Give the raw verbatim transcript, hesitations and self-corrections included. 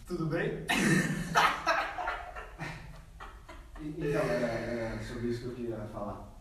Tudo bem? Então, era, era sobre isso que eu queria falar.